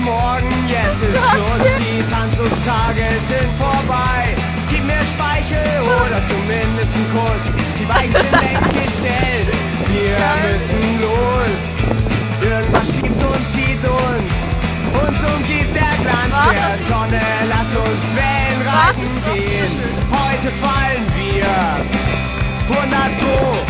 Morgen, jetzt ist Schluss, die Tanzlusttage sind vorbei. Gib mir Speichel oder zumindest einen Kuss. Die Weichen sind längst gestellt, wir müssen los. Irgendwas schiebt und zieht uns umgibt der Glanz der Sonne. Lass uns Wellen reiten gehen, heute fallen wir 100 Pro.